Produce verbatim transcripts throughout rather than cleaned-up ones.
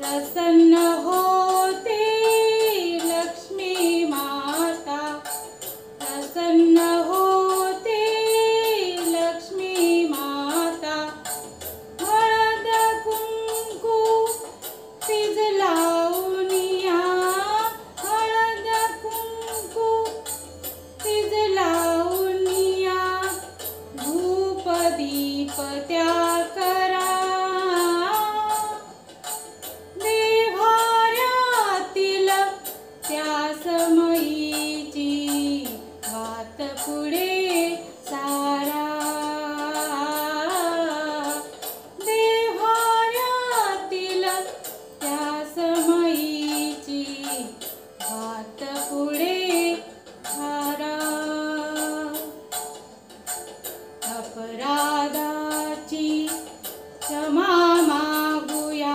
प्रसन्न होते लक्ष्मी माता, प्रसन्न होते लक्ष्मी माता. हळद कुंकू तिज लावूनिया, हळद कुंकू तिज लावूनिया. धूप दीप त्या करा, देव्हाऱ्यातील त्या समयीची वात पुढे सारा. देव्हाऱ्यातील त्या समयीची वात पुढे सारा. अपराधाची क्षमा मागूया,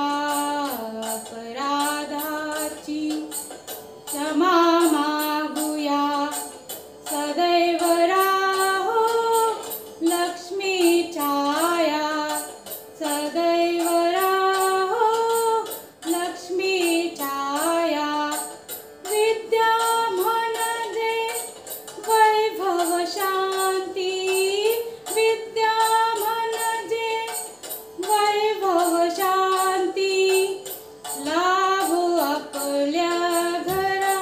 अपराधाची क्षमा मागूया. सदैव राहो लक्ष्मी छाया, सदैव राहो लक्ष्मी छाया. विद्या म्हणजे वैभव शांती, विद्या म्हणजे वैभव शांती. लाभो आपल्या घरा,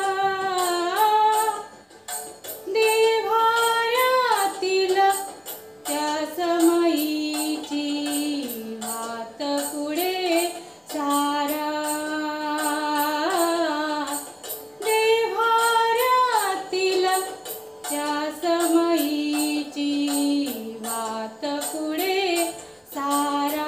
देव्हाऱ्यातील त्या समयीची वात पुढे सारा. देव्हाऱ्यातील त्या समयीची वात पुढे सारा.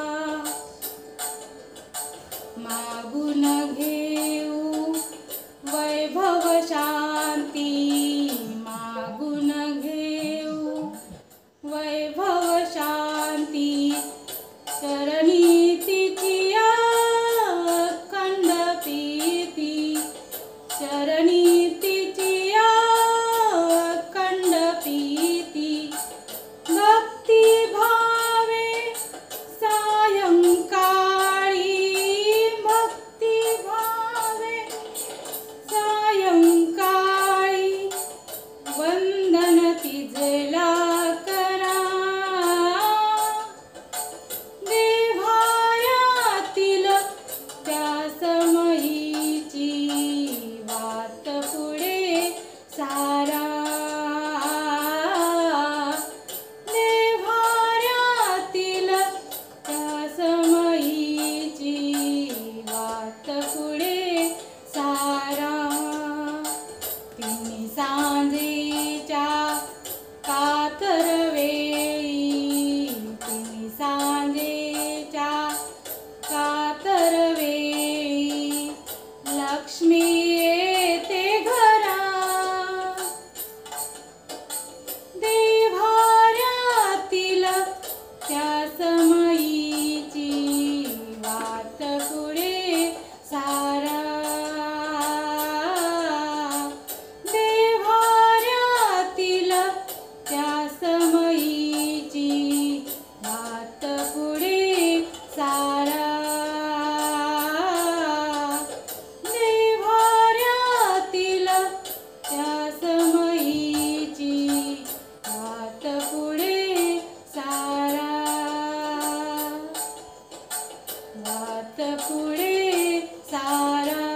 मागून घेऊ वैभव शांती, मागून घेऊ वैभव शांती. चरणी तिची अखंड प्रीती, चरणी तिची अखंड प्रीती. भक्ती भावे सायंकाळी, भक्ती भावे सायंकाळी. वंदन तिजला करा, देव्हाऱ्यातील त्या समयीची वात पुढे सारा. देव्हाऱ्यातील त्या समयीची वात पुढे सारा. तिन्ही सांजेच्या कातरवेळी, तिन्ही सांजेच्या कातरवेळी. लक्ष्मी येते घरा, देव्हाऱ्यातील त्या समयीची वात पुढे सारा. देव्हाऱ्यातील त्या समयीची वात पुढे सारा. देव्हाऱ्यातील त्या समयीची वात पुढे सारा, वात पुढे सारा.